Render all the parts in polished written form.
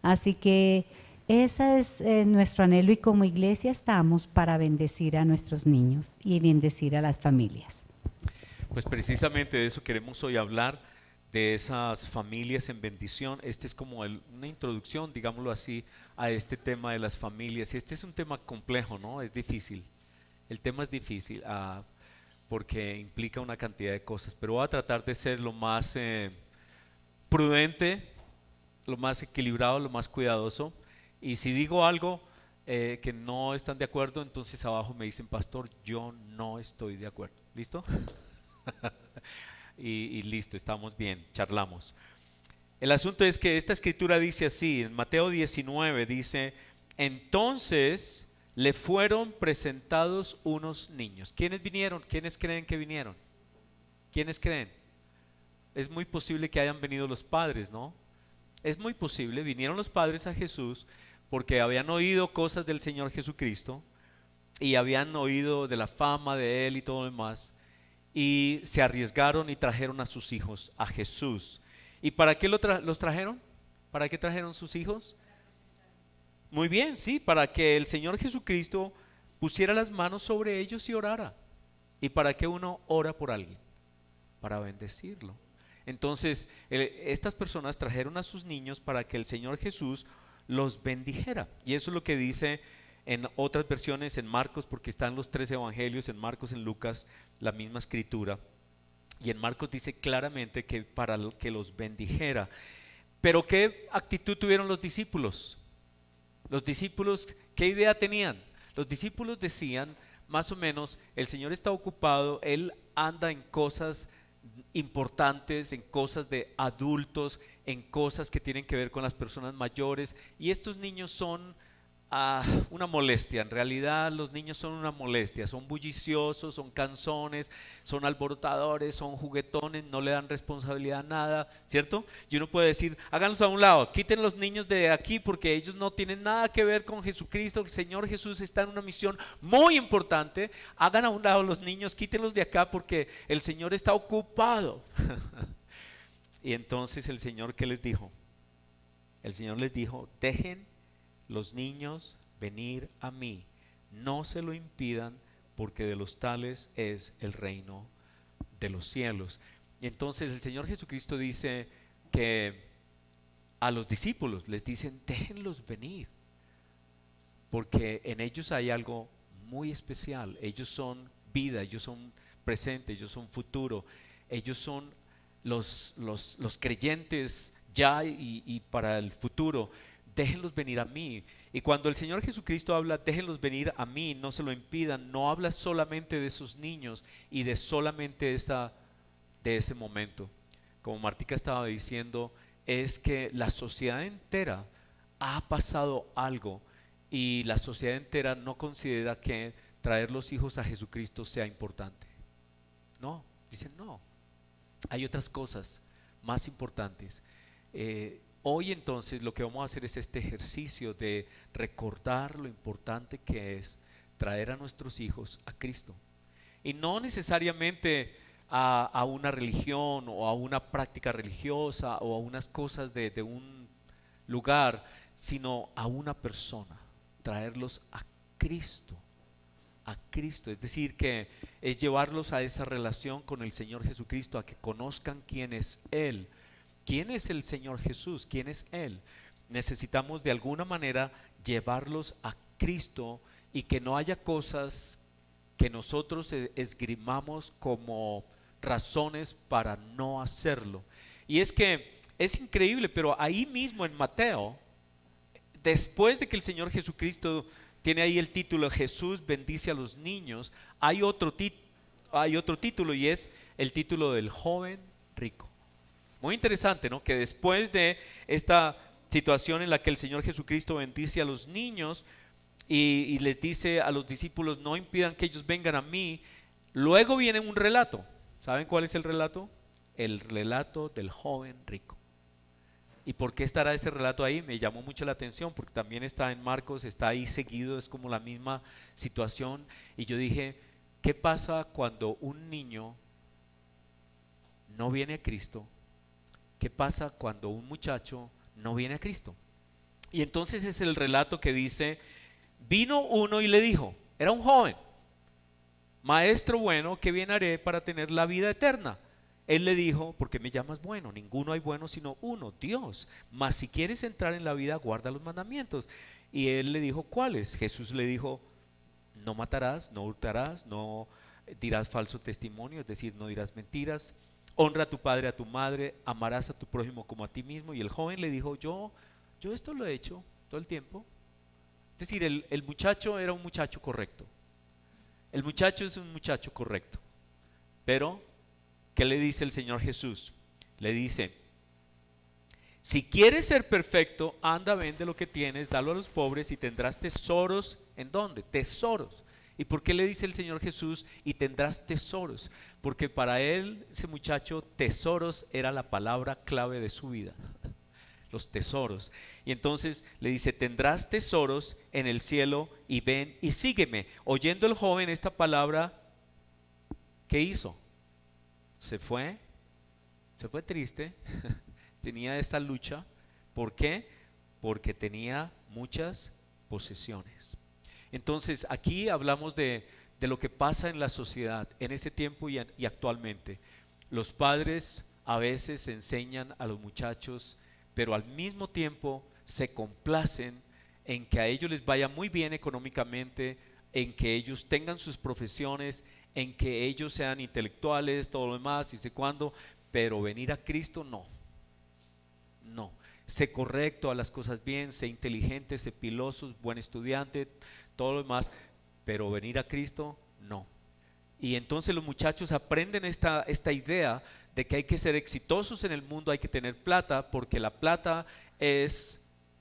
Así que ese es nuestro anhelo y como iglesia estamos para bendecir a nuestros niños y bendecir a las familias. Pues precisamente de eso queremos hoy hablar, de esas familias en bendición. Este es como una introducción, digámoslo así, a este tema de las familias. Y este es un tema complejo, ¿no? Es difícil. El tema es difícil porque implica una cantidad de cosas, pero voy a tratar de ser lo más prudente, lo más equilibrado, lo más cuidadoso. Y si digo algo que no están de acuerdo, entonces abajo me dicen, pastor, yo no estoy de acuerdo. ¿Listo? Y listo, estamos bien, charlamos. El asunto es que esta escritura dice así, en Mateo 19 dice, entonces le fueron presentados unos niños. ¿Quiénes vinieron? ¿Quiénes creen que vinieron? ¿Quiénes creen? Es muy posible que hayan venido los padres, ¿no? Es muy posible, vinieron los padres a Jesús porque habían oído cosas del Señor Jesucristo y habían oído de la fama de Él y todo lo demás, y se arriesgaron y trajeron a sus hijos a Jesús. ¿Y para qué los trajeron? ¿Para qué trajeron sus hijos? Muy bien, sí, para que el Señor Jesucristo pusiera las manos sobre ellos y orara. ¿Y para qué uno ora por alguien? Para bendecirlo. Entonces, estas personas trajeron a sus niños para que el Señor Jesús los bendijera. Y eso es lo que dice en otras versiones, en Marcos, porque están los tres evangelios, en Marcos, en Lucas, la misma escritura. Y en Marcos dice claramente que para que los bendijera. Pero ¿qué actitud tuvieron los discípulos? Los discípulos, ¿qué idea tenían? Los discípulos decían, más o menos, el Señor está ocupado, Él anda en cosas importantes, en cosas de adultos, en cosas que tienen que ver con las personas mayores, y estos niños son una molestia. En realidad los niños son una molestia, son bulliciosos, son canzones, son alborotadores, son juguetones, no le dan responsabilidad a nada, ¿cierto? Y uno puede decir, háganlos a un lado, quiten los niños de aquí porque ellos no tienen nada que ver con Jesucristo, el Señor Jesús está en una misión muy importante, hagan a un lado los niños, quítenlos de acá porque el Señor está ocupado. Y entonces el Señor, ¿qué les dijo? El Señor les dijo, dejen los niños venir a mí, no se lo impidan, porque de los tales es el reino de los cielos. Y entonces el Señor Jesucristo dice que a los discípulos les dicen, déjenlos venir, porque en ellos hay algo muy especial. Ellos son vida, ellos son presente, ellos son futuro, ellos son los creyentes ya y para el futuro. Déjenlos venir a mí. Y cuando el Señor Jesucristo habla, déjenlos venir a mí, no se lo impidan, no habla solamente de esos niños y de solamente de ese momento. Como Martica estaba diciendo, es que la sociedad entera ha pasado algo y la sociedad entera no considera que traer los hijos a Jesucristo sea importante. No, dicen no, hay otras cosas más importantes. Hoy entonces lo que vamos a hacer es este ejercicio de recordar lo importante que es traer a nuestros hijos a Cristo. Y no necesariamente a una religión o a una práctica religiosa o a unas cosas de un lugar, sino a una persona, traerlos a Cristo. A Cristo, es decir, que es llevarlos a esa relación con el Señor Jesucristo, a que conozcan quién es Él. ¿Quién es el Señor Jesús? ¿Quién es Él? Necesitamos de alguna manera llevarlos a Cristo y que no haya cosas que nosotros esgrimamos como razones para no hacerlo. Y es que es increíble, pero ahí mismo en Mateo, después de que el Señor Jesucristo tiene ahí el título Jesús bendice a los niños, hay otro título y es el título del joven rico. Muy interesante, ¿no? Que después de esta situación en la que el Señor Jesucristo bendice a los niños y les dice a los discípulos, no impidan que ellos vengan a mí, luego viene un relato. ¿Saben cuál es el relato? El relato del joven rico. ¿Y por qué estará ese relato ahí? Me llamó mucho la atención porque también está en Marcos, está ahí seguido, es como la misma situación. Y yo dije, ¿qué pasa cuando un niño no viene a Cristo? ¿Qué pasa cuando un muchacho no viene a Cristo? Y entonces es el relato que dice, vino uno y le dijo, era un joven, maestro bueno, ¿qué bien haré para tener la vida eterna? Él le dijo, ¿por qué me llamas bueno? Ninguno hay bueno sino uno, Dios. Mas si quieres entrar en la vida, guarda los mandamientos. Y él le dijo, ¿cuáles? Jesús le dijo, no matarás, no hurtarás, no dirás falso testimonio, es decir, no dirás mentiras, honra a tu padre, a tu madre, amarás a tu prójimo como a ti mismo. Y el joven le dijo, yo esto lo he hecho todo el tiempo. Es decir, el muchacho era un muchacho correcto. El muchacho es un muchacho correcto. Pero, ¿qué le dice el Señor Jesús? Le dice, si quieres ser perfecto, anda, vende lo que tienes, dalo a los pobres y tendrás tesoros. ¿En dónde? Tesoros. ¿Y por qué le dice el Señor Jesús y tendrás tesoros? Porque para él, ese muchacho, tesoros era la palabra clave de su vida. Los tesoros. Y entonces le dice, tendrás tesoros en el cielo y ven y sígueme. Oyendo el joven esta palabra, ¿qué hizo? Se fue triste, tenía esta lucha. ¿Por qué? Porque tenía muchas posesiones. Entonces aquí hablamos de lo que pasa en la sociedad en ese tiempo y actualmente. Los padres a veces enseñan a los muchachos, pero al mismo tiempo se complacen en que a ellos les vaya muy bien económicamente, en que ellos tengan sus profesiones, en que ellos sean intelectuales, todo lo demás, y sé cuándo, pero venir a Cristo no. Sé correcto, a las cosas bien, sé inteligente, sé piloso, buen estudiante, todo lo demás, pero venir a Cristo no. Y entonces los muchachos aprenden esta idea de que hay que ser exitosos en el mundo, hay que tener plata, porque la plata es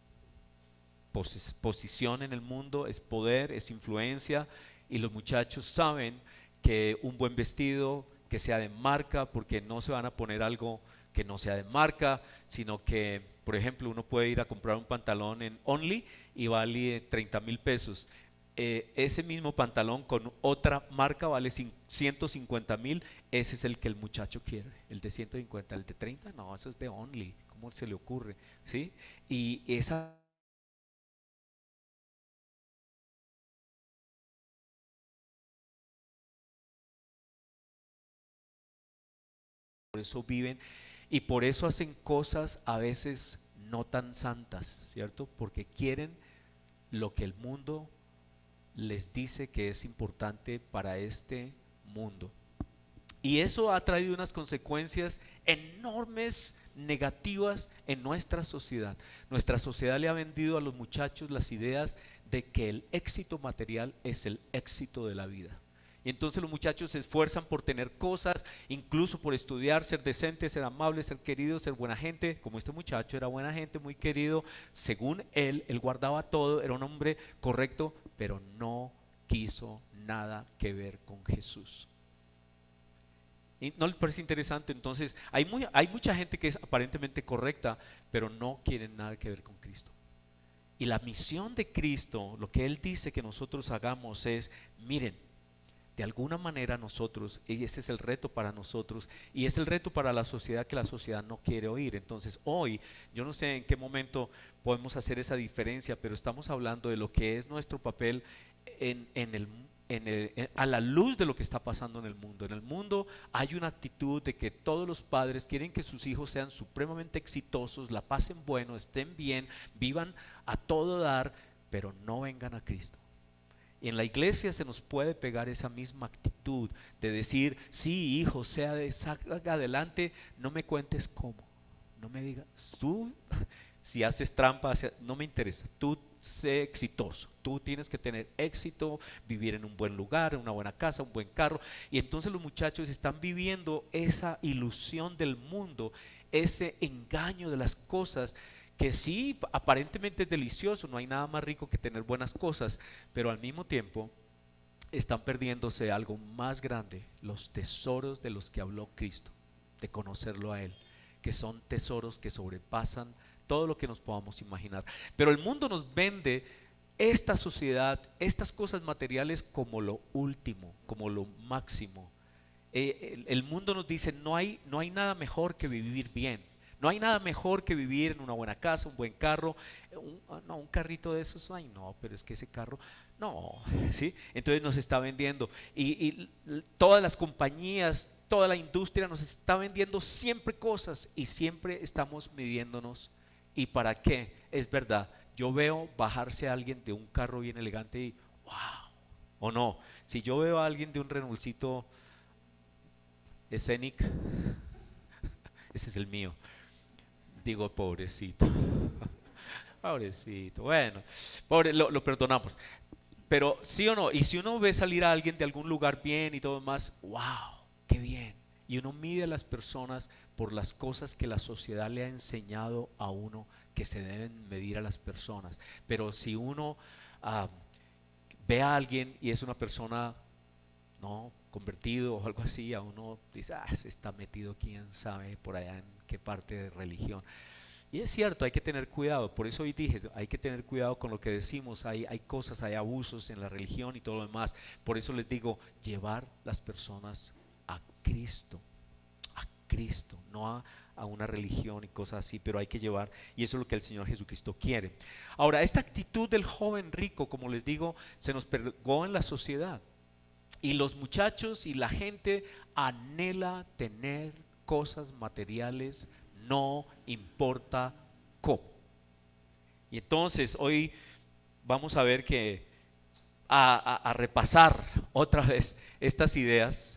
posición en el mundo, es poder, es influencia, y los muchachos saben que un buen vestido que sea de marca, porque no se van a poner algo que no sea de marca, sino que, por ejemplo, uno puede ir a comprar un pantalón en Only y vale 30,000 pesos. Ese mismo pantalón con otra marca vale 150,000, ese es el que el muchacho quiere, el de 150, el de 30, no, eso es de Only, ¿cómo se le ocurre? ¿Sí? Y esa, por eso viven y por eso hacen cosas a veces no tan santas, ¿cierto? Porque quieren lo que el mundo les dice que es importante para este mundo. Y eso ha traído unas consecuencias enormes, negativas en nuestra sociedad. Nuestra sociedad le ha vendido a los muchachos las ideas de que el éxito material es el éxito de la vida. Y entonces los muchachos se esfuerzan por tener cosas, incluso por estudiar, ser decentes, ser amables, ser queridos, ser buena gente. Como este muchacho era buena gente, muy querido, según él guardaba todo, era un hombre correcto, pero no quiso nada que ver con Jesús. ¿Y no les parece interesante? Entonces hay mucha gente que es aparentemente correcta, pero no quieren nada que ver con Cristo. Y la misión de Cristo, lo que Él dice que nosotros hagamos es, miren, de alguna manera nosotros, y ese es el reto para nosotros, y es el reto para la sociedad que la sociedad no quiere oír. Entonces hoy, yo no sé en qué momento podemos hacer esa diferencia, pero estamos hablando de lo que es nuestro papel a la luz de lo que está pasando en el mundo. En el mundo hay una actitud de que todos los padres quieren que sus hijos sean supremamente exitosos, la pasen bueno, estén bien, vivan a todo dar, pero no vengan a Cristo. Y en la iglesia se nos puede pegar esa misma actitud de decir, sí, hijo, salga adelante, no me cuentes cómo, no me digas, tú, si haces trampa, no me interesa, tú sé exitoso, tú tienes que tener éxito, vivir en un buen lugar, en una buena casa, un buen carro. Y entonces los muchachos están viviendo esa ilusión del mundo, ese engaño de las cosas, que sí, aparentemente es delicioso, no hay nada más rico que tener buenas cosas, pero al mismo tiempo están perdiéndose algo más grande, los tesoros de los que habló Cristo, de conocerlo a Él, que son tesoros que sobrepasan todo lo que nos podamos imaginar. Pero el mundo nos vende esta sociedad, estas cosas materiales como lo último, como lo máximo. El mundo nos dice, no hay nada mejor que vivir bien. No hay nada mejor que vivir en una buena casa, un buen carro, no, un carrito de esos, ay no, pero es que ese carro, no, ¿sí? Entonces nos está vendiendo y todas las compañías, toda la industria nos está vendiendo siempre cosas y siempre estamos midiéndonos. ¿Y para qué? Es verdad, yo veo bajarse a alguien de un carro bien elegante y wow, o no, si yo veo a alguien de un Renaultcito Scenic, ese es el mío, digo pobrecito, pobrecito, bueno, pobre, lo perdonamos. Pero sí o no, y si uno ve salir a alguien de algún lugar bien y todo más, wow, qué bien. Y uno mide a las personas por las cosas que la sociedad le ha enseñado a uno que se deben medir a las personas. Pero si uno ah, ve a alguien y es una persona no convertido o algo así, a uno dice, se está metido quién sabe por allá en qué parte de religión. Y es cierto, hay que tener cuidado, por eso hoy dije, hay que tener cuidado con lo que decimos, hay cosas, hay abusos en la religión y todo lo demás. Por eso les digo, llevar las personas a Cristo, no a una religión y cosas así, pero hay que llevar, y eso es lo que el Señor Jesucristo quiere. Ahora, esta actitud del joven rico, como les digo, se nos pegó en la sociedad. Y los muchachos y la gente anhela tener cosas materiales, no importa cómo. Y entonces hoy vamos a ver que a repasar otra vez estas ideas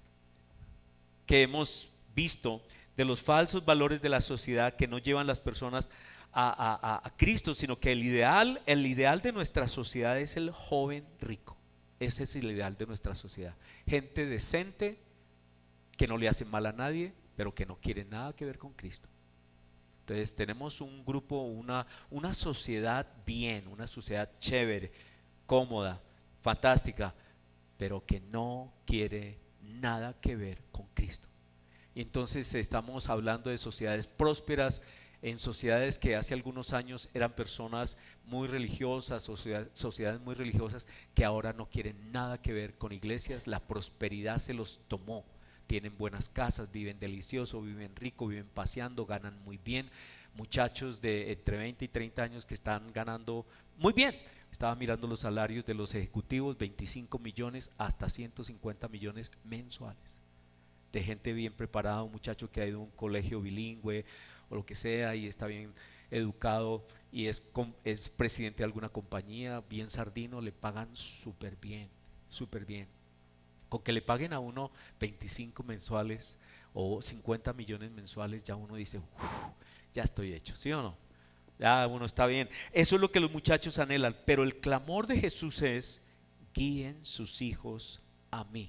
que hemos visto de los falsos valores de la sociedad que no llevan las personas a Cristo, sino que el ideal de nuestra sociedad es el joven rico. Ese es el ideal de nuestra sociedad. Gente decente, que no le hace mal a nadie, pero que no quiere nada que ver con Cristo. Entonces tenemos un grupo, una sociedad bien, una sociedad chévere, cómoda, fantástica, pero que no quiere nada que ver con Cristo. Y entonces estamos hablando de sociedades prósperas, en sociedades que hace algunos años eran personas muy religiosas, sociedades muy religiosas que ahora no quieren nada que ver con iglesias. La prosperidad se los tomó, tienen buenas casas, viven delicioso, viven rico, viven paseando, ganan muy bien. Muchachos de entre 20 y 30 años que están ganando muy bien. Estaba mirando los salarios de los ejecutivos, 25 millones hasta 150 millones mensuales. De gente bien preparada, un muchacho que ha ido a un colegio bilingüe o lo que sea y está bien educado y es presidente de alguna compañía, bien sardino, le pagan súper bien, súper bien. Con que le paguen a uno 25 mensuales o 50 millones mensuales, ya uno dice, ya estoy hecho, ¿sí o no? Ya uno está bien. Eso es lo que los muchachos anhelan, pero el clamor de Jesús es, guíen sus hijos a mí.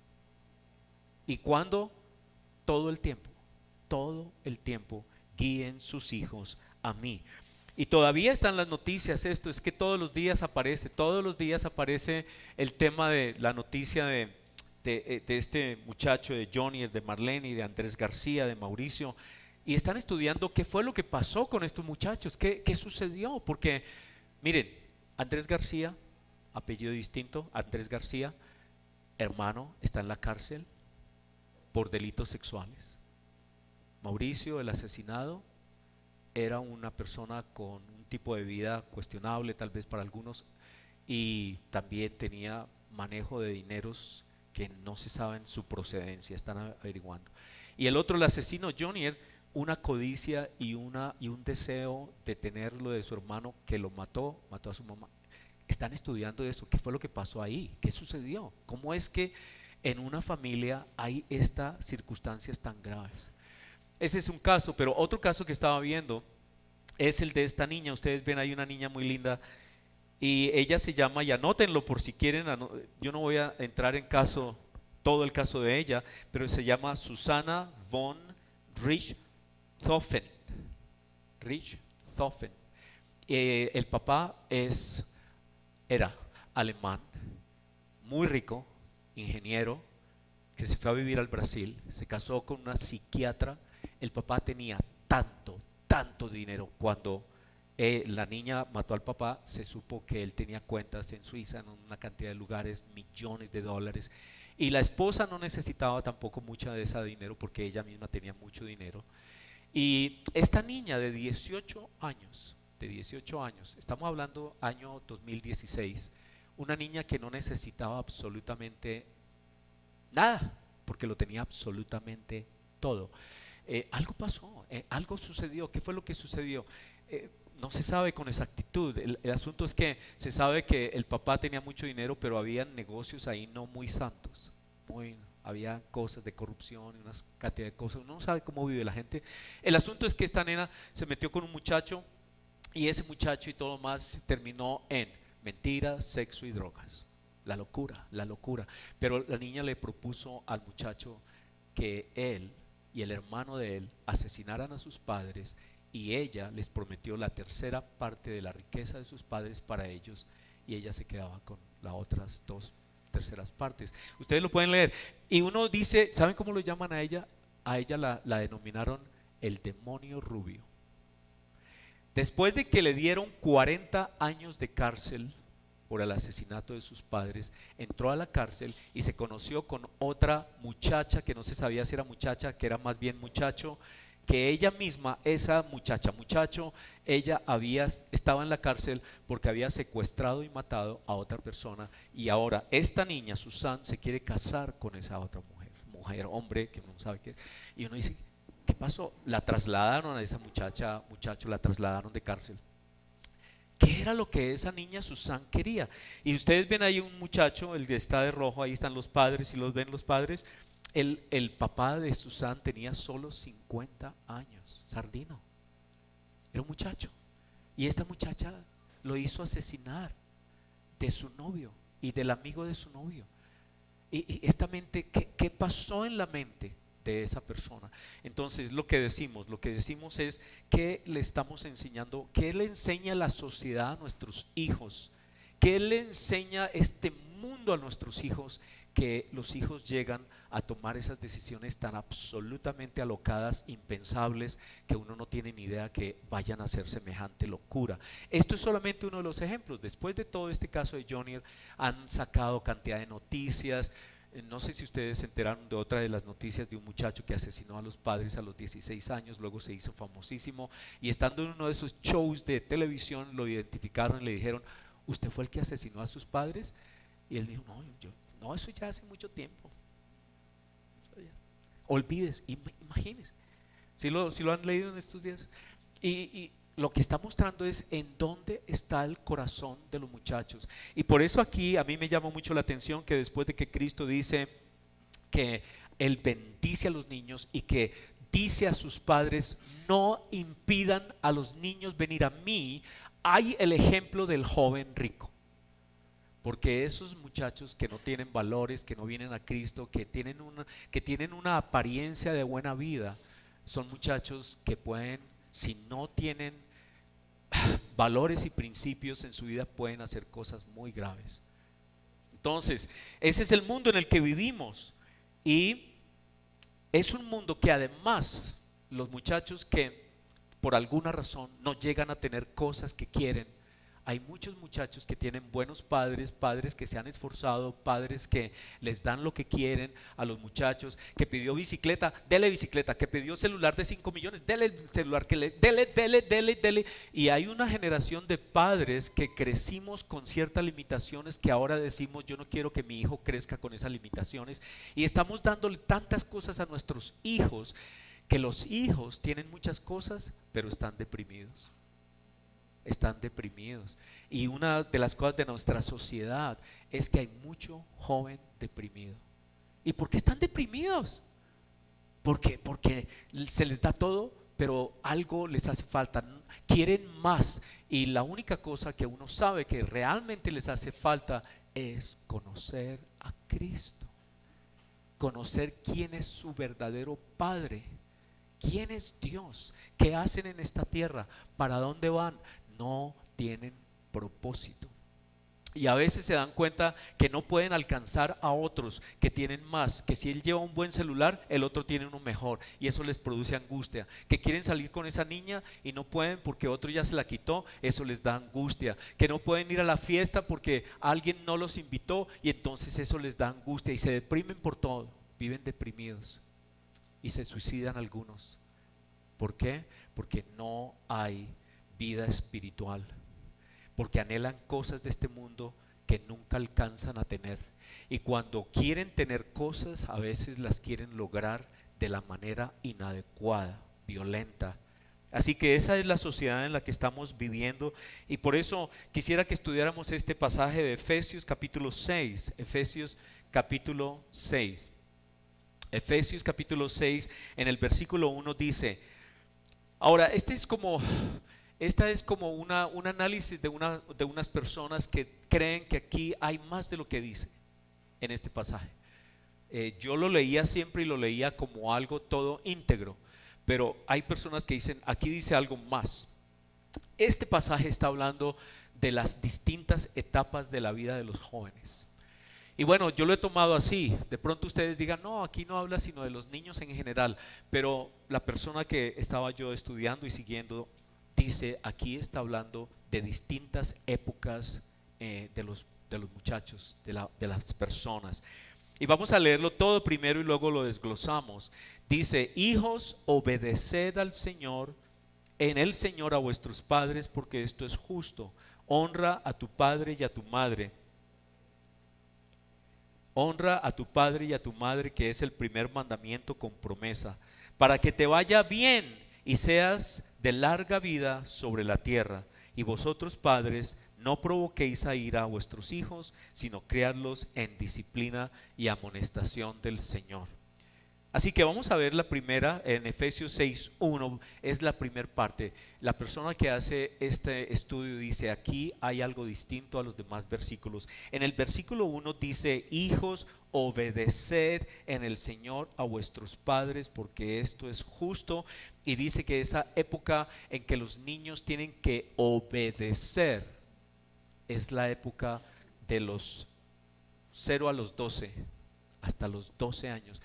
¿Y cuándo? Todo el tiempo guíen sus hijos a mí. Y todavía están las noticias, esto es que todos los días aparece el tema de la noticia de este muchacho, de Johnny, de Marlene, de Andrés García, de Mauricio, y están estudiando qué fue lo que pasó con estos muchachos, qué sucedió, porque miren, Andrés García, apellido distinto, Andrés García, hermano, está en la cárcel por delitos sexuales. Mauricio, el asesinado, era una persona con un tipo de vida cuestionable tal vez para algunos y también tenía manejo de dineros que no se saben su procedencia, están averiguando. Y el otro, el asesino Johnny, una codicia y un deseo de tener lo de su hermano que lo mató a su mamá. Están estudiando eso, qué fue lo que pasó ahí, qué sucedió, cómo es que en una familia hay estas circunstancias tan graves. Ese es un caso, pero otro caso que estaba viendo es el de esta niña. Ustedes ven ahí una niña muy linda y ella se llama, y anótenlo por si quieren, yo no voy a entrar en todo el caso de ella, pero se llama Susana von Richthofen. Richthofen. El papá era alemán, muy rico, ingeniero, que se fue a vivir al Brasil, se casó con una psiquiatra. El papá tenía tanto dinero. Cuando la niña mató al papá, se supo que él tenía cuentas en Suiza, en una cantidad de lugares, millones de dólares. Y la esposa no necesitaba tampoco mucho de ese dinero porque ella misma tenía mucho dinero. Y esta niña de 18 años, estamos hablando año 2016, una niña que no necesitaba absolutamente nada, porque lo tenía absolutamente todo. Algo pasó, algo sucedió. ¿Qué fue lo que sucedió? No se sabe con exactitud. El asunto es que se sabe que el papá tenía mucho dinero, pero había negocios ahí no muy santos. Había cosas de corrupción y una cantidad de cosas. Uno no sabe cómo vive la gente. El asunto es que esta nena se metió con un muchacho y ese muchacho y todo más terminó en mentiras, sexo y drogas. La locura, la locura. Pero la niña le propuso al muchacho que él y el hermano de él asesinaran a sus padres y ella les prometió la tercera parte de la riqueza de sus padres para ellos y ella se quedaba con las otras dos terceras partes. Ustedes lo pueden leer. Y uno dice, ¿saben cómo lo llaman a ella? A ella la denominaron el demonio rubio. Después de que le dieron 40 años de cárcel por el asesinato de sus padres, entró a la cárcel y se conoció con otra muchacha que no se sabía si era muchacha, que era más bien muchacho, que ella misma, esa muchacho, ella estaba en la cárcel porque había secuestrado y matado a otra persona y ahora esta niña, Susan, se quiere casar con esa otra mujer, hombre, que uno no sabe qué es. Y uno dice, ¿qué pasó? La trasladaron a esa muchacho, la trasladaron de cárcel. ¿Qué era lo que esa niña Susan quería? Y ustedes ven ahí un muchacho, el que está de rojo, ahí están los padres, y los ven los padres. El papá de Susan tenía solo 50 años, Sardino. Era un muchacho. Y esta muchacha lo hizo asesinar de su novio y del amigo de su novio. Y esta mente, ¿qué pasó en la mente de esa persona? Entonces lo que decimos es que le estamos enseñando, qué le enseña la sociedad a nuestros hijos, qué le enseña este mundo a nuestros hijos, que los hijos llegan a tomar esas decisiones tan absolutamente alocadas, impensables, que uno no tiene ni idea que vayan a hacer semejante locura. Esto es solamente uno de los ejemplos. Después de todo este caso de Jonier, han sacado cantidad de noticias. No sé si ustedes se enteraron de otra de las noticias de un muchacho que asesinó a los padres a los 16 años, luego se hizo famosísimo y estando en uno de esos shows de televisión lo identificaron y le dijeron, ¿usted fue el que asesinó a sus padres? Y él dijo, no, eso ya hace mucho tiempo. Olvides, imagínense, si lo han leído en estos días. Y lo que está mostrando es en dónde está el corazón de los muchachos. Y por eso aquí a mí me llama mucho la atención que después de que Cristo dice que Él bendice a los niños y que dice a sus padres, no impidan a los niños venir a mí, hay el ejemplo del joven rico. Porque esos muchachos que no tienen valores, que no vienen a Cristo, que tienen una apariencia de buena vida, son muchachos que pueden, si no tienen valores y principios en su vida, pueden hacer cosas muy graves. Entonces, ese es el mundo en el que vivimos y es un mundo que además los muchachos que por alguna razón no llegan a tener cosas que quieren, hay muchos muchachos que tienen buenos padres, padres que se han esforzado, padres que les dan lo que quieren a los muchachos, que pidió bicicleta, dele bicicleta, que pidió celular de 5 millones, dele el celular, dele. Y hay una generación de padres que crecimos con ciertas limitaciones que ahora decimos, yo no quiero que mi hijo crezca con esas limitaciones. Y estamos dándole tantas cosas a nuestros hijos, que los hijos tienen muchas cosas, pero están deprimidos. Y una de las cosas de nuestra sociedad es que hay mucho joven deprimido. ¿Y por qué están deprimidos? Porque se les da todo, pero algo les hace falta, quieren más y la única cosa que uno sabe que realmente les hace falta es conocer a Cristo, conocer quién es su verdadero Padre, quién es Dios, qué hacen en esta tierra, para dónde van. No tienen propósito y a veces se dan cuenta que no pueden alcanzar a otros que tienen más, que si él lleva un buen celular el otro tiene uno mejor y eso les produce angustia, que quieren salir con esa niña y no pueden porque otro ya se la quitó, eso les da angustia, que no pueden ir a la fiesta porque alguien no los invitó y entonces eso les da angustia y se deprimen por todo, viven deprimidos y se suicidan algunos ¿Por qué? Porque no hay vida espiritual, porque anhelan cosas de este mundo que nunca alcanzan a tener. Y cuando quieren tener cosas, a veces las quieren lograr de la manera inadecuada, violenta. Así que esa es la sociedad en la que estamos viviendo, y por eso quisiera que estudiáramos este pasaje de Efesios capítulo 6. Efesios capítulo 6. Efesios capítulo 6 en el versículo 1 dice, ahora esta es como un análisis de unas personas que creen que aquí hay más de lo que dice en este pasaje. Yo lo leía siempre y lo leía como algo todo íntegro, pero hay personas que dicen, aquí dice algo más. Este pasaje está hablando de las distintas etapas de la vida de los jóvenes. Y bueno, yo lo he tomado así. De pronto ustedes digan, no, aquí no habla sino de los niños en general, pero la persona que estaba yo estudiando y siguiendo dice, aquí está hablando de distintas épocas de los muchachos, de las personas. Y vamos a leerlo todo primero y luego lo desglosamos. Dice, hijos, obedeced al Señor, en el Señor a vuestros padres, porque esto es justo. Honra a tu padre y a tu madre. Honra a tu padre y a tu madre, que es el primer mandamiento con promesa, para que te vaya bien y seas de larga vida sobre la tierra. Y vosotros, padres, no provoquéis a ira a vuestros hijos, sino criadlos en disciplina y amonestación del Señor. Así que vamos a ver la primera en Efesios 6:1, es la primera parte. La persona que hace este estudio dice, aquí hay algo distinto a los demás versículos. En el versículo 1 dice, hijos, obedeced en el Señor a vuestros padres, porque esto es justo. Y dice que esa época en que los niños tienen que obedecer es la época de los 0 a los 12, hasta los 12 años.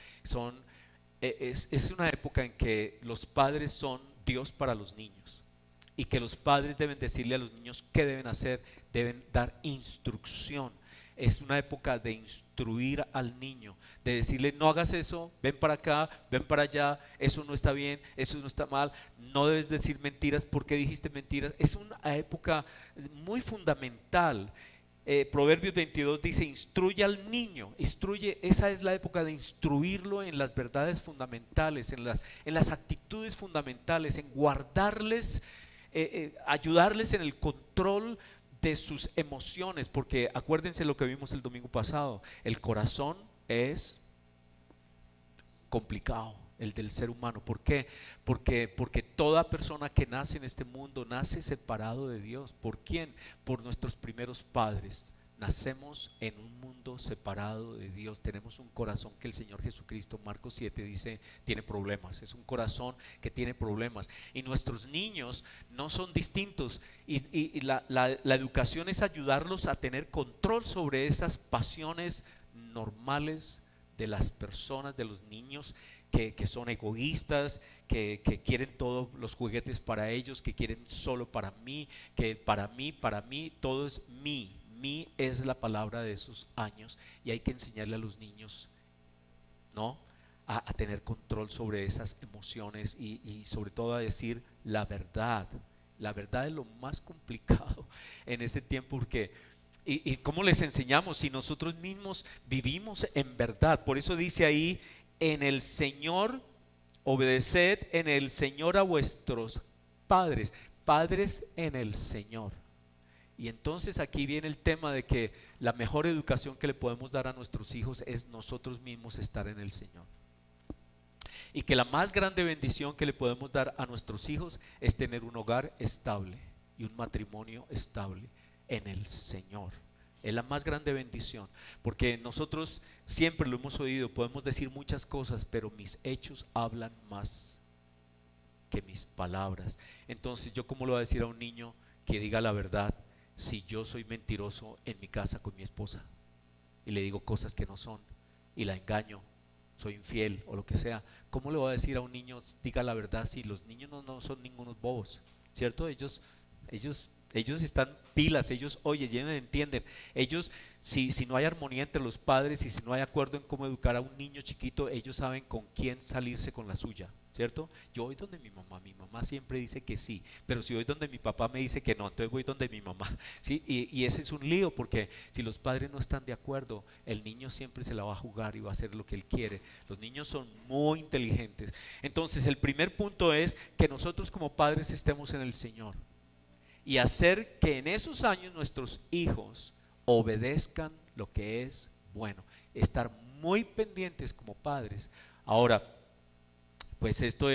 Es una época en que los padres son Dios para los niños, y que los padres deben decirle a los niños qué deben hacer, deben dar instrucción. Es una época de instruir al niño, de decirle, no hagas eso, ven para acá, ven para allá, eso no está bien, eso no está mal, no debes decir mentiras, ¿por qué dijiste mentiras? Es una época muy fundamental. Proverbios 22 dice, instruye al niño, instruye, esa es la época de instruirlo en las verdades fundamentales, en las actitudes fundamentales, en guardarles, ayudarles en el control de sus emociones, porque acuérdense lo que vimos el domingo pasado, el corazón es complicado, el del ser humano. ¿Por qué? Porque toda persona que nace en este mundo nace separado de Dios. ¿Por quién? Por nuestros primeros padres. Nacemos en un mundo separado de Dios. Tenemos un corazón que el Señor Jesucristo, Marcos 7 dice, tiene problemas. Es un corazón que tiene problemas. Y nuestros niños no son distintos. Y la educación es ayudarlos a tener control sobre esas pasiones normales de las personas, de los niños que son egoístas, que quieren todos los juguetes para ellos, que quieren solo para mí, que para mí, todo es mí. Mí es la palabra de esos años, y hay que enseñarle a los niños, ¿no?, a tener control sobre esas emociones, y sobre todo a decir la verdad. La verdad es lo más complicado en este tiempo, porque ¿y cómo les enseñamos si nosotros mismos vivimos en verdad? Por eso dice ahí, en el Señor, obedeced en el Señor a vuestros padres, padres en el Señor. Y entonces aquí viene el tema de que la mejor educación que le podemos dar a nuestros hijos es nosotros mismos estar en el Señor. Y que la más grande bendición que le podemos dar a nuestros hijos es tener un hogar estable y un matrimonio estable en el Señor. Es la más grande bendición, porque nosotros siempre lo hemos oído, podemos decir muchas cosas, pero mis hechos hablan más que mis palabras. Entonces, ¿yo cómo le voy a decir a un niño que diga la verdad si yo soy mentiroso en mi casa con mi esposa y le digo cosas que no son y la engaño, soy infiel o lo que sea? ¿Cómo le voy a decir a un niño diga la verdad si los niños no son ningunos bobos, ¿cierto? Ellos Ellos están pilas, ellos, oye, ellos entienden. Ellos, si no hay armonía entre los padres y si no hay acuerdo en cómo educar a un niño chiquito, ellos saben con quién salirse con la suya, ¿cierto? Yo voy donde mi mamá siempre dice que sí, pero si voy donde mi papá me dice que no, entonces voy donde mi mamá, ¿sí? Y ese es un lío, porque si los padres no están de acuerdo, el niño siempre se la va a jugar y va a hacer lo que él quiere. Los niños son muy inteligentes. Entonces, el primer punto es que nosotros como padres estemos en el Señor y hacer que en esos años nuestros hijos obedezcan lo que es bueno, estar muy pendientes como padres. Ahora, pues esto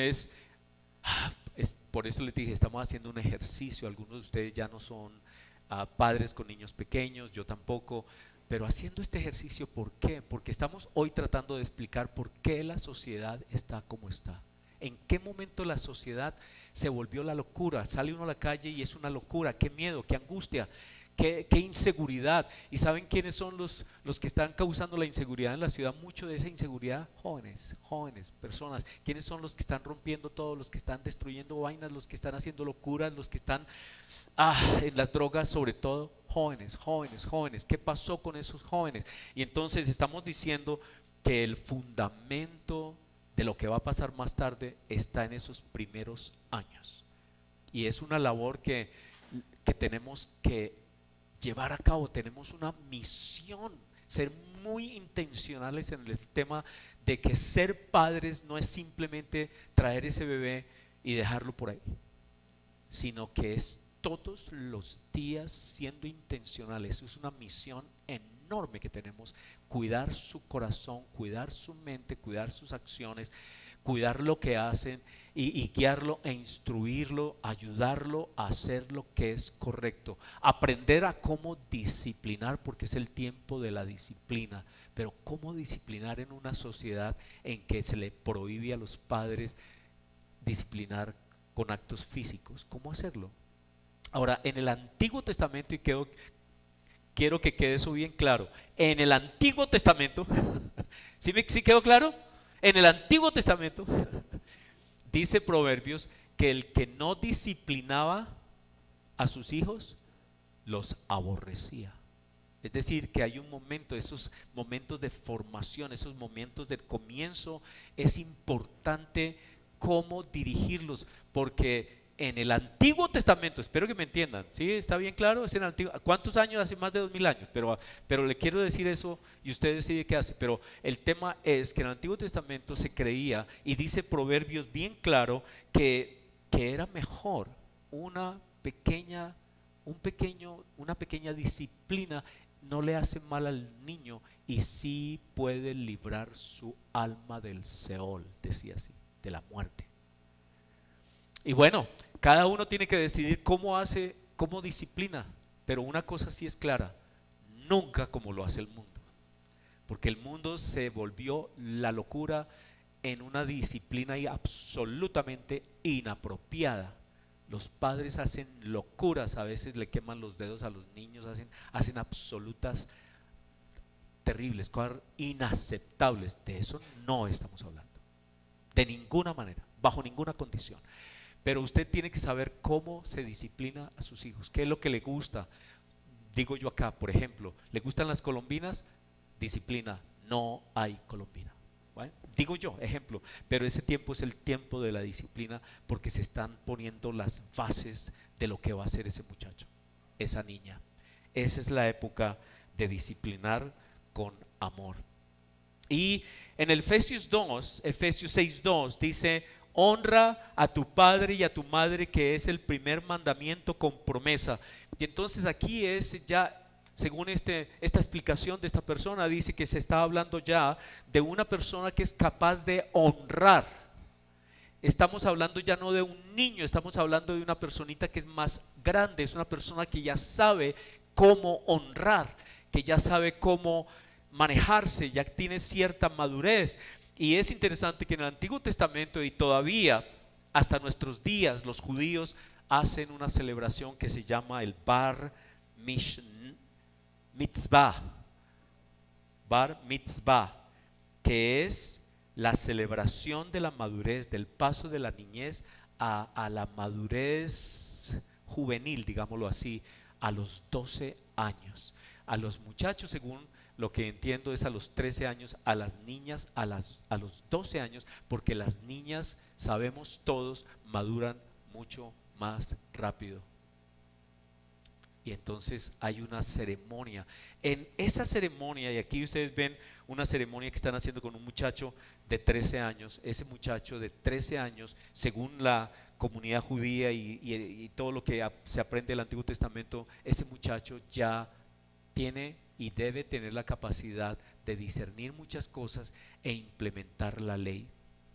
es por eso les dije, estamos haciendo un ejercicio. Algunos de ustedes ya no son padres con niños pequeños, yo tampoco, pero haciendo este ejercicio, ¿por qué? Porque estamos hoy tratando de explicar por qué la sociedad está como está. ¿En qué momento la sociedad se volvió la locura? Sale uno a la calle y es una locura. Qué miedo, qué angustia, qué inseguridad. ¿Y saben quiénes son los que están causando la inseguridad en la ciudad? Mucho de esa inseguridad, jóvenes, personas. ¿Quiénes son los que están rompiendo todo, los que están destruyendo vainas, los que están haciendo locuras, los que están en las drogas? Sobre todo jóvenes. ¿Qué pasó con esos jóvenes? Y entonces estamos diciendo que el fundamento de lo que va a pasar más tarde está en esos primeros años, y es una labor que tenemos que llevar a cabo. Tenemos una misión, ser muy intencionales en el tema de que ser padres no es simplemente traer ese bebé y dejarlo por ahí, sino que es todos los días siendo intencionales. Eso es una misión enorme que tenemos: cuidar su corazón, cuidar su mente, cuidar sus acciones, cuidar lo que hacen y guiarlo e instruirlo, ayudarlo a hacer lo que es correcto, aprender a cómo disciplinar, porque es el tiempo de la disciplina. Pero cómo disciplinar en una sociedad en que se le prohíbe a los padres disciplinar con actos físicos. ¿Cómo hacerlo? Ahora, en el Antiguo Testamento, y quiero que quede eso bien claro, en el Antiguo Testamento, ¿sí quedó claro? En el Antiguo Testamento dice Proverbios que el que no disciplinaba a sus hijos los aborrecía. Es decir, que hay un momento, esos momentos de formación, esos momentos del comienzo, es importante cómo dirigirlos, porque en el Antiguo Testamento, espero que me entiendan, ¿sí? ¿Está bien claro? Es en el Antiguo. ¿Cuántos años? Hace más de 2000 años, pero le quiero decir eso y usted decide qué hace. Pero el tema es que en el Antiguo Testamento se creía, y dice Proverbios bien claro, que era mejor una pequeña disciplina. No le hace mal al niño y sí puede librar su alma del Seol, decía así, de la muerte. Y bueno, cada uno tiene que decidir cómo hace, cómo disciplina, pero una cosa sí es clara: nunca como lo hace el mundo, porque el mundo se volvió la locura en una disciplina absolutamente inapropiada. Los padres hacen locuras, a veces le queman los dedos a los niños, hacen absolutas terribles, cosas inaceptables. De eso no estamos hablando, de ninguna manera, bajo ninguna condición. Pero usted tiene que saber cómo se disciplina a sus hijos, qué es lo que le gusta. Digo yo acá, por ejemplo, ¿le gustan las colombinas? Disciplina, no hay colombina. ¿Vale? Digo yo, ejemplo, pero ese tiempo es el tiempo de la disciplina, porque se están poniendo las bases de lo que va a ser ese muchacho, esa niña. Esa es la época de disciplinar con amor. Y en el Efesios 6:2 dice: honra a tu padre y a tu madre, que es el primer mandamiento con promesa. Y entonces aquí es ya, según esta explicación de esta persona, dice que se está hablando ya de una persona que es capaz de honrar. Estamos hablando ya no de un niño, estamos hablando de una personita que es más grande, es una persona que ya sabe cómo honrar, que ya sabe cómo manejarse, ya tiene cierta madurez. Y es interesante que en el Antiguo Testamento, y todavía hasta nuestros días, los judíos hacen una celebración que se llama el Bar Mitzvah, que es la celebración de la madurez, del paso de la niñez a la madurez juvenil, digámoslo así, a los 12 años. A los muchachos, según lo que entiendo, es a los 13 años, a las niñas a los 12 años, porque las niñas, sabemos todos, maduran mucho más rápido. Y entonces hay una ceremonia. En esa ceremonia, y aquí ustedes ven una ceremonia que están haciendo con un muchacho de 13 años. Ese muchacho de 13 años, según la comunidad judía y todo lo que se aprende del Antiguo Testamento, ese muchacho ya tiene y debe tener la capacidad de discernir muchas cosas e implementar la ley.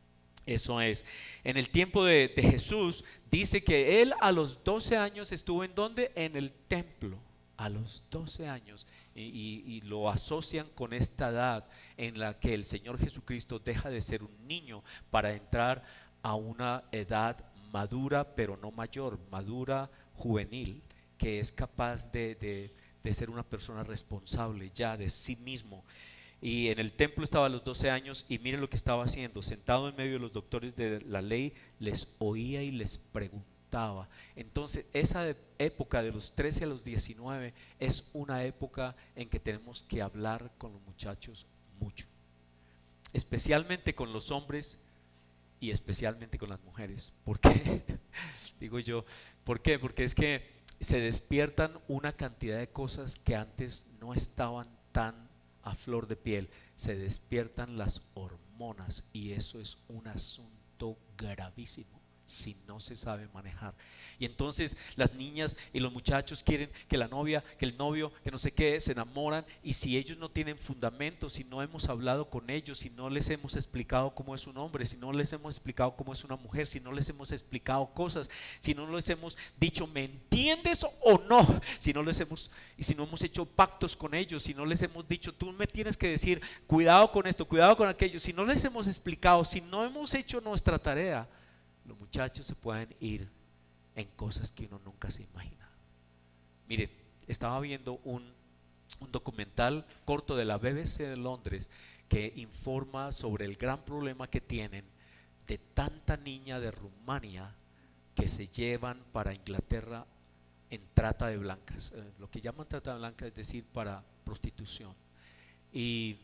Eso es, en el tiempo de Jesús, dice que él a los 12 años estuvo ¿en dónde? En el templo, a los 12 años, y lo asocian con esta edad en la que el Señor Jesucristo deja de ser un niño para entrar a una edad madura, pero no mayor, madura, juvenil, que es capaz de ser una persona responsable ya de sí mismo. Y en el templo estaba a los 12 años y miren lo que estaba haciendo, sentado en medio de los doctores de la ley, les oía y les preguntaba. Entonces esa época de los 13 a los 19 es una época en que tenemos que hablar con los muchachos mucho, especialmente con los hombres y especialmente con las mujeres. ¿Por qué? Digo yo, ¿por qué? Porque es que se despiertan una cantidad de cosas que antes no estaban tan a flor de piel. Se despiertan las hormonas y eso es un asunto gravísimo si no se sabe manejar. Y entonces las niñas y los muchachos quieren que la novia, que el novio, que no sé qué, se enamoran, y si ellos no tienen fundamento, si no hemos hablado con ellos, si no les hemos explicado cómo es un hombre, si no les hemos explicado cómo es una mujer, si no les hemos explicado cosas, si no les hemos dicho ¿me entiendes o no? Si no les hemos, y si no hemos hecho pactos con ellos, si no les hemos dicho tú me tienes que decir cuidado con esto, cuidado con aquello, si no les hemos explicado, si no hemos hecho nuestra tarea, los muchachos se pueden ir en cosas que uno nunca se imagina. Miren, estaba viendo un documental corto de la BBC de Londres que informa sobre el gran problema que tienen de tanta niña de Rumania que se llevan para Inglaterra en trata de blancas, lo que llaman trata de blancas, es decir, para prostitución. Y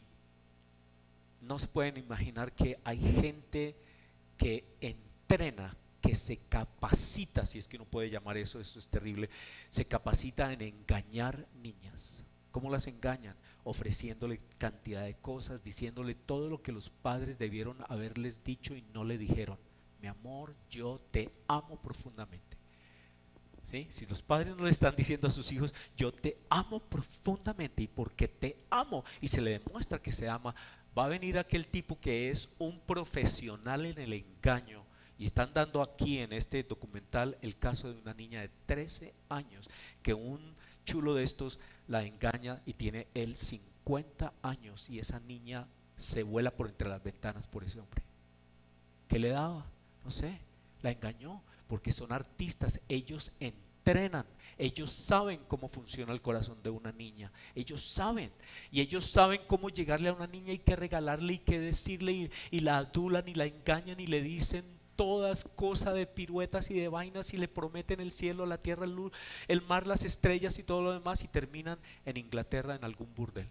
no se pueden imaginar que hay gente que entrena, que se capacita, si es que uno puede llamar eso, eso es terrible, se capacita en engañar niñas. ¿Cómo las engañan? Ofreciéndole cantidad de cosas, diciéndole todo lo que los padres debieron haberles dicho y no le dijeron. Mi amor, yo te amo profundamente. ¿Sí? Si los padres no le están diciendo a sus hijos, yo te amo profundamente, y porque te amo, y se le demuestra que se ama, va a venir aquel tipo que es un profesional en el engaño. Y están dando aquí en este documental el caso de una niña de 13 años que un chulo de estos la engaña y tiene él 50 años y esa niña se vuela por entre las ventanas por ese hombre. ¿Qué le daba? No sé, la engañó porque son artistas, ellos entrenan, ellos saben cómo funciona el corazón de una niña, ellos saben, y ellos saben cómo llegarle a una niña y qué regalarle y qué decirle, y la adulan y la engañan y le dicen todas cosas de piruetas y de vainas y le prometen el cielo, la tierra, el mar, las estrellas y todo lo demás, y terminan en Inglaterra en algún burdel.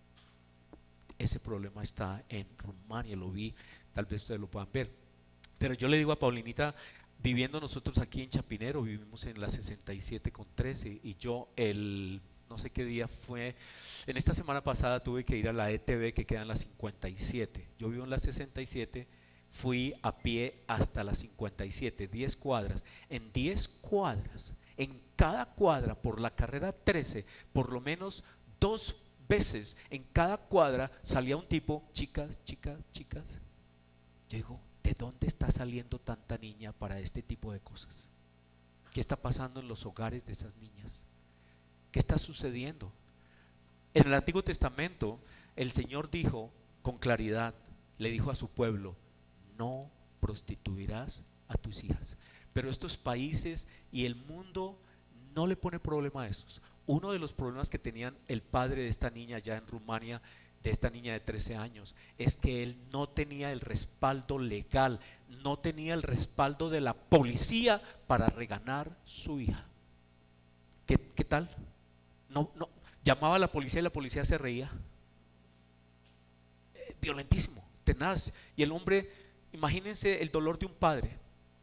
Ese problema está en Rumania, lo vi, tal vez ustedes lo puedan ver. Pero yo le digo a Paulinita, viviendo nosotros aquí en Chapinero, vivimos en la 67 con 13, y yo no sé qué día fue, en esta semana pasada tuve que ir a la ETV que queda en la 57. Yo vivo en la 67, fui a pie hasta la 57, 10 cuadras. En 10 cuadras, en cada cuadra por la carrera 13, por lo menos 2 veces en cada cuadra salía un tipo, chicas, chicas, chicas. Yo digo, ¿de dónde está saliendo tanta niña para este tipo de cosas? ¿Qué está pasando en los hogares de esas niñas? ¿Qué está sucediendo? En el Antiguo Testamento el Señor dijo con claridad, le dijo a su pueblo, no prostituirás a tus hijas. Pero estos países y el mundo no le pone problema a esos. Uno de los problemas que tenían el padre de esta niña allá en Rumania, de esta niña de 13 años, es que él no tenía el respaldo legal, no tenía el respaldo de la policía para regañar su hija. ¿Qué tal? No, llamaba a la policía y la policía se reía. Violentísimo, tenaz. Y el hombre, imagínense el dolor de un padre.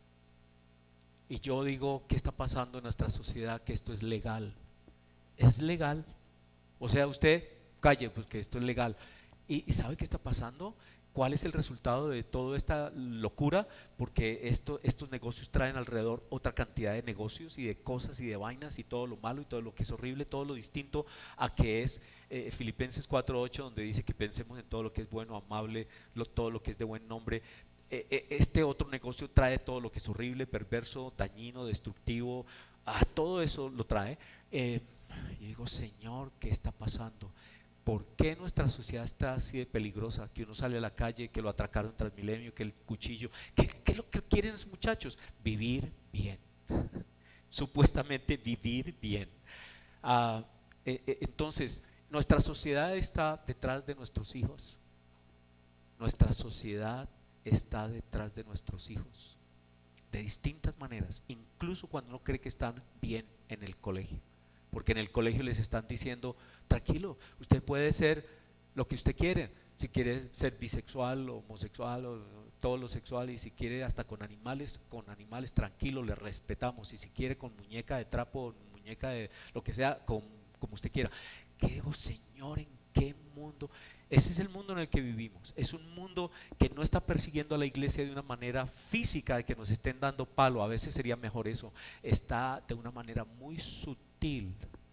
Y yo digo, ¿qué está pasando en nuestra sociedad? Que esto es legal. Es legal. O sea, usted calle, pues que esto es legal. ¿Y sabe qué está pasando? ¿Cuál es el resultado de toda esta locura? Porque estos negocios traen alrededor otra cantidad de negocios y de cosas y de vainas y todo lo malo y todo lo que es horrible, todo lo distinto a que es Filipenses 4:8, donde dice que pensemos en todo lo que es bueno, amable, todo lo que es de buen nombre. Este otro negocio trae todo lo que es horrible, perverso, dañino, destructivo, todo eso lo trae. Yo digo, Señor, ¿qué está pasando? ¿Por qué nuestra sociedad está así de peligrosa? Que uno sale a la calle, que lo atracaron Transmilenio, que el cuchillo. ¿Qué es lo que quieren esos muchachos? Vivir bien. Supuestamente vivir bien. Entonces, nuestra sociedad está detrás de nuestros hijos. Nuestra sociedad está detrás de nuestros hijos. De distintas maneras. Incluso cuando uno cree que están bien en el colegio. Porque en el colegio les están diciendo, tranquilo, usted puede ser lo que usted quiere. Si quiere ser bisexual o homosexual o todo lo sexual, y si quiere hasta con animales tranquilo, le respetamos. Y si quiere con muñeca de trapo, muñeca de lo que sea, como usted quiera. ¿Qué digo, Señor, en qué mundo? Ese es el mundo en el que vivimos. Es un mundo que no está persiguiendo a la iglesia de una manera física, de que nos estén dando palo. A veces sería mejor eso. Está de una manera muy sutil,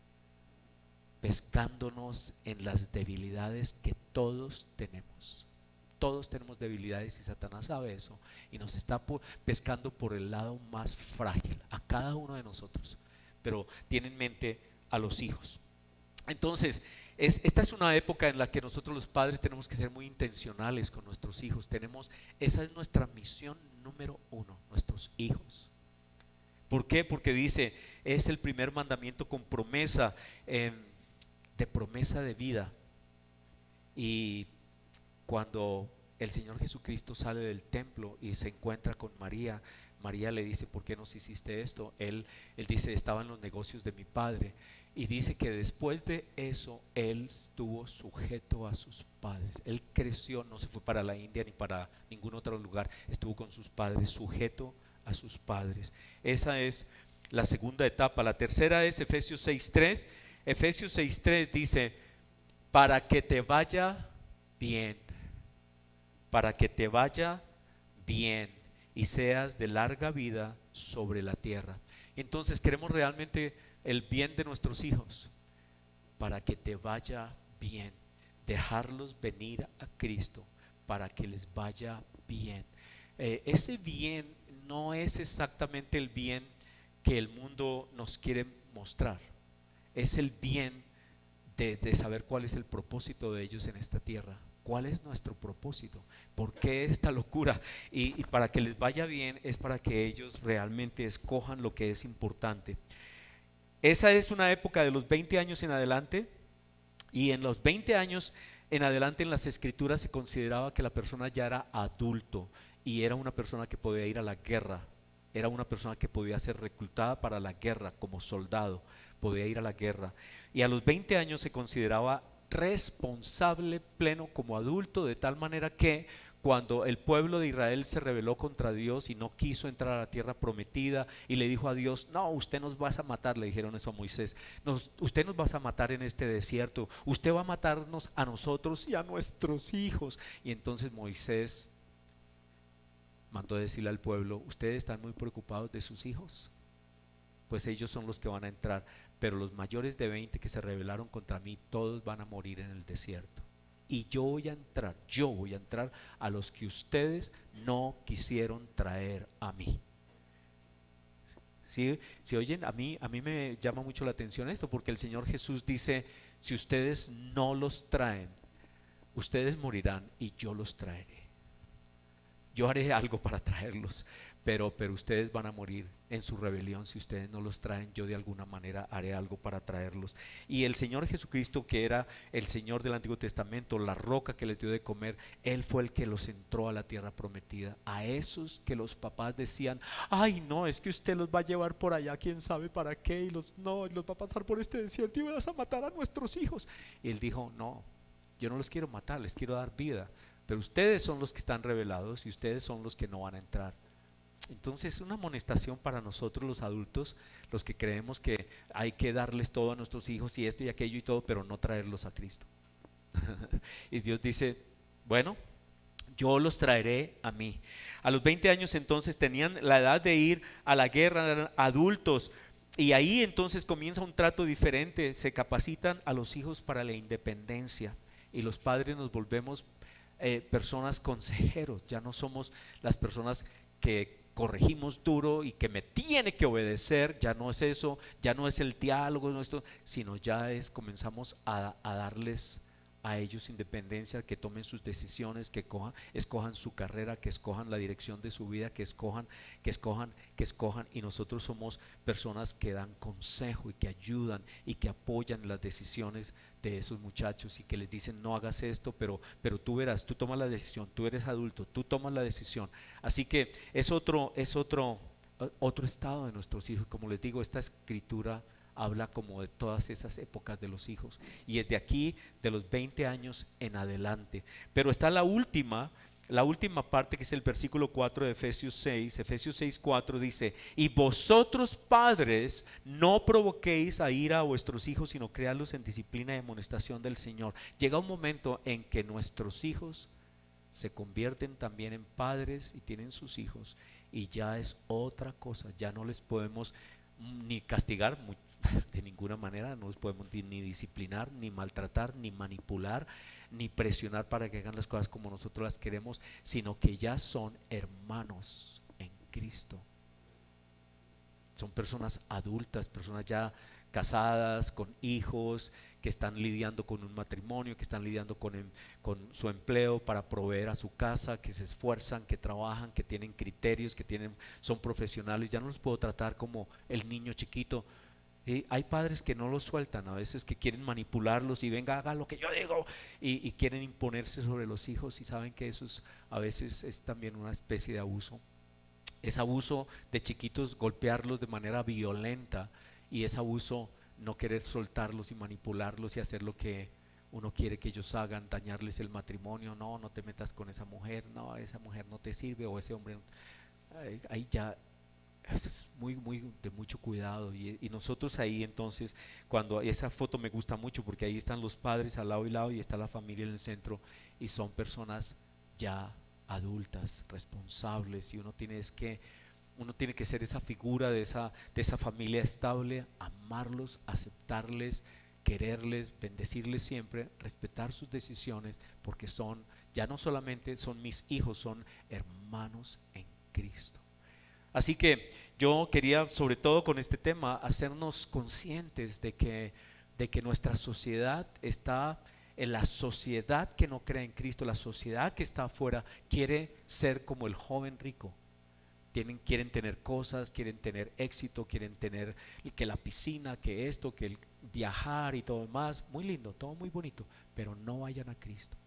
pescándonos en las debilidades que todos tenemos. Todos tenemos debilidades y Satanás sabe eso. Y nos está pescando por el lado más frágil, a cada uno de nosotros. Pero tiene en mente a los hijos. Entonces, esta es una época en la que nosotros los padres tenemos que ser muy intencionales con nuestros hijos. Esa es nuestra misión número 1, nuestros hijos. ¿Por qué? Porque dice, es el primer mandamiento con promesa, de promesa de vida. Y cuando el Señor Jesucristo sale del templo y se encuentra con María, María le dice, ¿por qué nos hiciste esto? Él dice, estaba en los negocios de mi padre. Y dice que después de eso, él estuvo sujeto a sus padres. Él creció, no se fue para la India ni para ningún otro lugar, estuvo con sus padres, sujeto a sus padres. Esa es la segunda etapa. La tercera es Efesios 6:3. Efesios 6:3 dice, para que te vaya bien, para que te vaya bien y seas de larga vida sobre la tierra. Entonces queremos realmente el bien de nuestros hijos, para que te vaya bien, dejarlos venir a Cristo para que les vaya bien. Ese bien no es exactamente el bien que el mundo nos quiere mostrar, es el bien de saber cuál es el propósito de ellos en esta tierra. ¿Cuál es nuestro propósito? ¿Por qué esta locura? Y para que les vaya bien es para que ellos realmente escojan lo que es importante. Esa es una época de los 20 años en adelante, y en los 20 años en adelante en las escrituras se consideraba que la persona ya era adulto y era una persona que podía ir a la guerra, era una persona que podía ser reclutada para la guerra como soldado, podía ir a la guerra, y a los 20 años se consideraba responsable pleno como adulto, de tal manera que cuando el pueblo de Israel se rebeló contra Dios y no quiso entrar a la tierra prometida y le dijo a Dios, no, usted nos va a matar, le dijeron eso a Moisés, usted nos va a matar en este desierto, usted va a matarnos a nosotros y a nuestros hijos. Y entonces Moisés mandó a decirle al pueblo, ustedes están muy preocupados de sus hijos, pues ellos son los que van a entrar, pero los mayores de 20 que se rebelaron contra mí, todos van a morir en el desierto. Y yo voy a entrar a los que ustedes no quisieron traer a mí. ¿Sí? Si oyen, a mí me llama mucho la atención esto, porque el Señor Jesús dice, si ustedes no los traen, ustedes morirán y yo los traeré. Yo haré algo para traerlos, pero ustedes van a morir en su rebelión si ustedes no los traen. Yo de alguna manera haré algo para traerlos. Y el Señor Jesucristo, que era el Señor del Antiguo Testamento, la roca que les dio de comer, Él fue el que los entró a la tierra prometida. A esos que los papás decían, ay no, es que usted los va a llevar por allá, quién sabe para qué, y los va a pasar por este desierto y vas a matar a nuestros hijos. Y Él dijo, no, yo no los quiero matar, les quiero dar vida, pero ustedes son los que están rebelados y ustedes son los que no van a entrar. Entonces, una amonestación para nosotros los adultos, los que creemos que hay que darles todo a nuestros hijos y esto y aquello y todo, pero no traerlos a Cristo. Y Dios dice, bueno, yo los traeré a mí. A los 20 años entonces tenían la edad de ir a la guerra, eran adultos, y ahí entonces comienza un trato diferente. Se capacitan a los hijos para la independencia, y los padres nos volvemos personas consejeros. Ya no somos las personas que corregimos duro y que me tiene que obedecer. Ya no es eso, ya no es el diálogo nuestro, sino ya es, comenzamos a darles a ellos independencia, que tomen sus decisiones, que escojan su carrera, que escojan la dirección de su vida, que escojan, y nosotros somos personas que dan consejo y que ayudan y que apoyan las decisiones de esos muchachos y que les dicen no hagas esto, pero tú verás, tú tomas la decisión, tú eres adulto, tú tomas la decisión. Así que es otro estado de nuestros hijos. Como les digo, esta escritura habla como de todas esas épocas de los hijos, y es de aquí, de los 20 años en adelante. Pero está la última parte, que es el versículo 4 de Efesios 6:4 dice, y vosotros padres no provoquéis a ira a vuestros hijos, sino criadlos en disciplina y amonestación del Señor. Llega un momento en que nuestros hijos se convierten también en padres y tienen sus hijos, y ya es otra cosa. Ya no les podemos ni castigar de ninguna manera, no los podemos ni disciplinar, ni maltratar, ni manipular, ni presionar para que hagan las cosas como nosotros las queremos, sino que ya son hermanos en Cristo. Son personas adultas, personas ya casadas, con hijos, que están lidiando con un matrimonio, que están lidiando con su empleo para proveer a su casa, que se esfuerzan, que trabajan, que tienen criterios, son profesionales. Ya no los puedo tratar como el niño chiquito. Hay padres que no los sueltan, a veces que quieren manipularlos y venga, haga lo que yo digo, y quieren imponerse sobre los hijos, y saben que eso a veces es también una especie de abuso. Es abuso de chiquitos golpearlos de manera violenta, y es abuso no querer soltarlos y manipularlos y hacer lo que uno quiere que ellos hagan, dañarles el matrimonio. No, no te metas con esa mujer, no, esa mujer no te sirve, o ese hombre. Ahí ya es muy de mucho cuidado, y nosotros ahí entonces, cuando esa foto me gusta mucho porque ahí están los padres al lado y lado, y está la familia en el centro, y son personas ya adultas, responsables, y uno tiene que ser esa figura de esa familia estable, amarlos, aceptarles, quererles, bendecirles siempre, respetar sus decisiones, porque ya no solamente son mis hijos, son hermanos en Cristo. Así que yo quería, sobre todo con este tema, hacernos conscientes de que nuestra sociedad está, en la sociedad que no cree en Cristo, la sociedad que está afuera, quiere ser como el joven rico. Quieren tener cosas, quieren tener éxito, quieren tener que la piscina, que esto, que el viajar y todo demás. Muy lindo, todo muy bonito, pero no vayan a Cristo.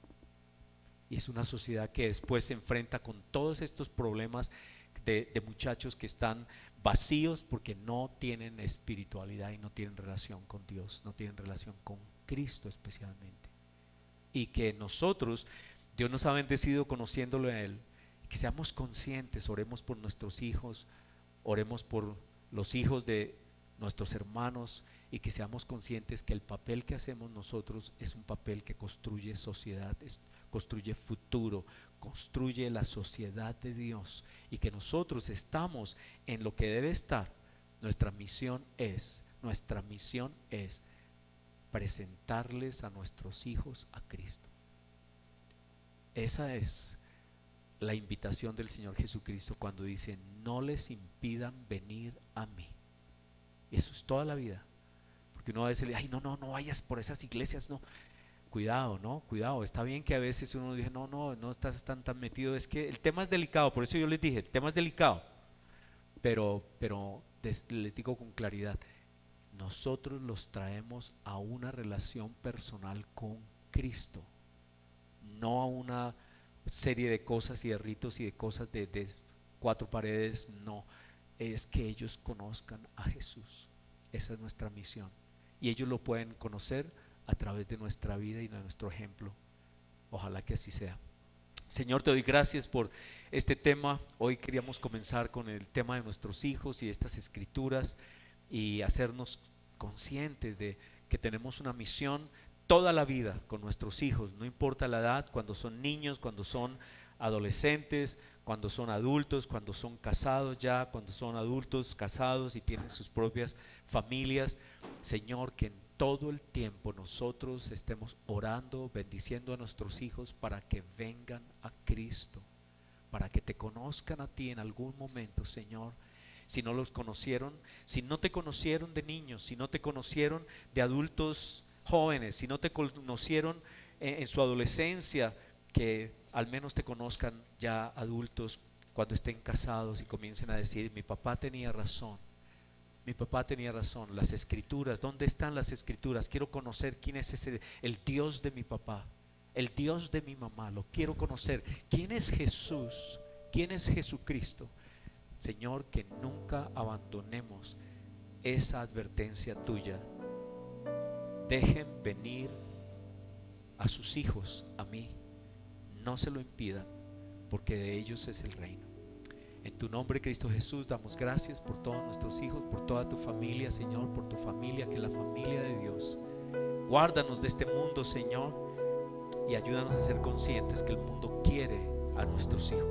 Y es una sociedad que después se enfrenta con todos estos problemas de muchachos que están vacíos porque no tienen espiritualidad y no tienen relación con Dios, no tienen relación con Cristo especialmente. Y que nosotros, Dios nos ha bendecido conociéndolo a Él, que seamos conscientes, oremos por nuestros hijos, oremos por los hijos de nuestros hermanos, y que seamos conscientes que el papel que hacemos nosotros es un papel que construye sociedad, construye futuro, construye la sociedad de Dios, y que nosotros estamos en lo que debe estar. Nuestra misión es presentarles a nuestros hijos a Cristo. Esa es la invitación del Señor Jesucristo cuando dice: no les impidan venir a mí. Y eso es toda la vida, porque uno a veces le dice: ay, no vayas por esas iglesias, no. Cuidado, ¿no? Cuidado. Está bien que a veces uno dice: no estás tan metido. Es que el tema es delicado, por eso yo les dije, el tema es delicado. pero les digo con claridad, nosotros los traemos a una relación personal con Cristo, no a una serie de cosas y de ritos y de cosas de cuatro paredes. No, es que ellos conozcan a Jesús. Esa es nuestra misión, y ellos lo pueden conocer a través de nuestra vida y de nuestro ejemplo. Ojalá que así sea. Señor, te doy gracias por este tema. Hoy queríamos comenzar con el tema de nuestros hijos y estas escrituras, y hacernos conscientes de que tenemos una misión toda la vida con nuestros hijos, no importa la edad, cuando son niños, cuando son adolescentes, cuando son adultos, cuando son casados ya, cuando son adultos casados y tienen sus propias familias. Señor, que en todo el tiempo nosotros estemos orando, bendiciendo a nuestros hijos para que vengan a Cristo, para que te conozcan a ti en algún momento, Señor. Si no los conocieron, si no te conocieron de niños, si no te conocieron de adultos jóvenes, si no te conocieron en su adolescencia, que al menos te conozcan ya adultos cuando estén casados y comiencen a decir: mi papá tenía razón, mi papá tenía razón. Las escrituras, ¿dónde están las escrituras? Quiero conocer quién es ese, el Dios de mi papá, el Dios de mi mamá, lo quiero conocer. ¿Quién es Jesús? ¿Quién es Jesucristo? Señor, que nunca abandonemos esa advertencia tuya. Dejen venir a sus hijos a mí, no se lo impidan, porque de ellos es el reino. En tu nombre, Cristo Jesús, damos gracias por todos nuestros hijos, por toda tu familia, Señor, por tu familia, que es la familia de Dios. Guárdanos de este mundo, Señor, y ayúdanos a ser conscientes que el mundo quiere a nuestros hijos.